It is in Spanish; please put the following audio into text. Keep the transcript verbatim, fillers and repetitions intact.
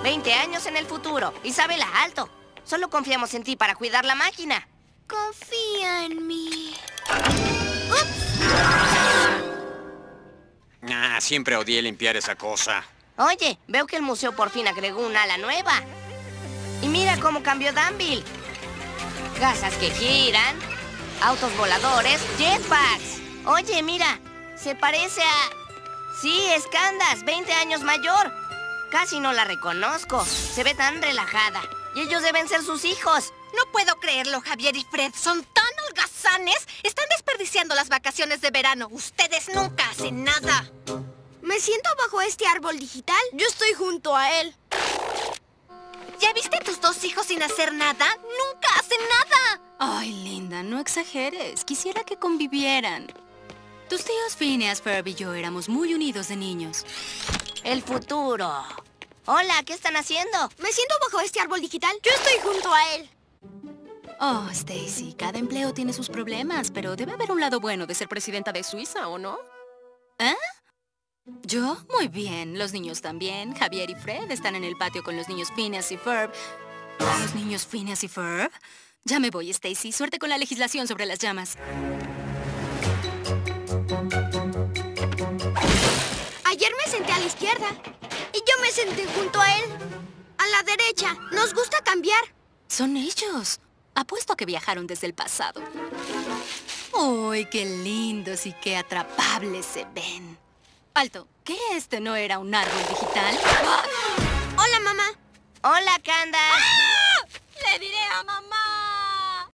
veinte años en el futuro. Isabela, alto. Solo confiamos en ti para cuidar la máquina. Confía en mí. Ah, siempre odié limpiar esa cosa. Oye, veo que el museo por fin agregó un ala nueva. Y mira cómo cambió Danville. Casas que giran, autos voladores, jetpacks. Oye, mira, se parece a... Sí, es Candace, veinte años mayor. Casi no la reconozco. Se ve tan relajada. Y ellos deben ser sus hijos. No puedo creerlo, Javier y Fred. Son tan holgazanes. Están desperdiciando las vacaciones de verano. Ustedes nunca hacen nada. ¿Me siento bajo este árbol digital? Yo estoy junto a él. ¿Ya viste a tus dos hijos sin hacer nada? ¡Nunca hacen nada! Ay, Linda, no exageres. Quisiera que convivieran. Tus tíos Phineas, Ferb y yo éramos muy unidos de niños. El futuro. Hola, ¿qué están haciendo? ¿Me siento bajo este árbol digital? Yo estoy junto a él. Oh, Stacy, cada empleo tiene sus problemas, pero debe haber un lado bueno de ser presidenta de Suiza, ¿o no? ¿Eh? ¿Yo? Muy bien. Los niños también. Javier y Fred están en el patio con los niños Phineas y Ferb. ¿Los niños Phineas y Ferb? Ya me voy, Stacy. Suerte con la legislación sobre las llamas. Ayer me senté a la izquierda y yo me senté junto a él. A la derecha. Nos gusta cambiar. Son ellos. Apuesto a que viajaron desde el pasado. ¡Uy, qué lindos y qué atrapables se ven! Alto, ¿qué este no era un árbol digital? Hola, mamá. Hola, Candace. ¡Ah! ¡Le diré a mamá!